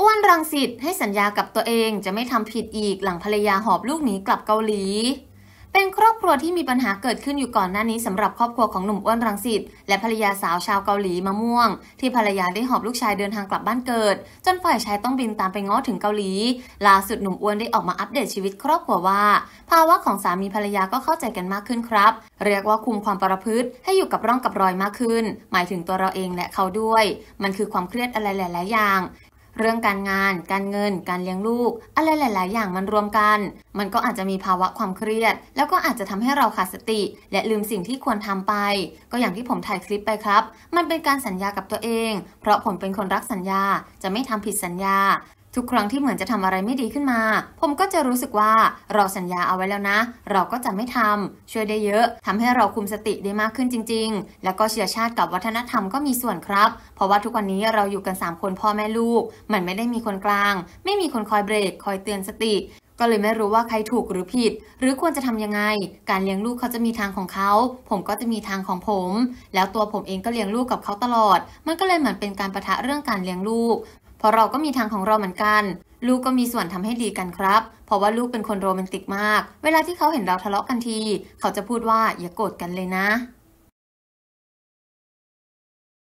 อ้วนรังสิตให้สัญญากับตัวเองจะไม่ทำผิดอีกหลังภรรยาหอบลูกหนีกลับเกาหลีเป็นครอบครัวที่มีปัญหาเกิดขึ้นอยู่ก่อนหน้านี้สำหรับครอบครัวของหนุ่มอ้วนรังสิตและภรรยาสาวชาวเกาหลีมะม่วงที่ภรรยาได้หอบลูกชายเดินทางกลับบ้านเกิดจนฝ่ายชายต้องบินตามไปง้อถึงเกาหลีล่าสุดหนุ่มอ้วนได้ออกมาอัปเดตชีวิตครอบครัวว่าภาวะของสามีภรรยาก็เข้าใจกันมากขึ้นครับเรียกว่าคุมความประพฤติให้อยู่กับร่องกับรอยมากขึ้นหมายถึงตัวเราเองและเขาด้วยมันคือความเครียดอะไรหลายๆอย่างเรื่องการงานการเงินการเลี้ยงลูกอะไรหลายๆอย่างมันรวมกันมันก็อาจจะมีภาวะความเครียดแล้วก็อาจจะทำให้เราขาดสติและลืมสิ่งที่ควรทำไปก็อย่างที่ผมถ่ายคลิปไปครับมันเป็นการสัญญากับตัวเองเพราะผมเป็นคนรักสัญญาจะไม่ทำผิดสัญญาทุกครั้งที่เหมือนจะทำอะไรไม่ดีขึ้นมาผมก็จะรู้สึกว่าเราสัญญาเอาไว้แล้วนะเราก็จะไม่ทำช่วยได้เยอะทำให้เราคุมสติได้มากขึ้นจริงๆแล้วก็เชื้อชาติกับวัฒนธรรมก็มีส่วนครับเพราะว่าทุกวันนี้เราอยู่กัน3คนพ่อแม่ลูกมันไม่ได้มีคนกลางไม่มีคนคอยเบรกคอยเตือนสติก็เลยไม่รู้ว่าใครถูกหรือผิดหรือควรจะทำยังไงการเลี้ยงลูกเขาจะมีทางของเขาผมก็จะมีทางของผมแล้วตัวผมเองก็เลี้ยงลูกกับเขาตลอดมันก็เลยเหมือนเป็นการปะทะเรื่องการเลี้ยงลูกเพราะเราก็มีทางของเราเหมือนกันลูกก็มีส่วนทำให้ดีกันครับเพราะว่าลูกเป็นคนโรแมนติกมากเวลาที่เขาเห็นเราทะเลาะกันทีเขาจะพูดว่าอย่าโกรธกันเลยนะ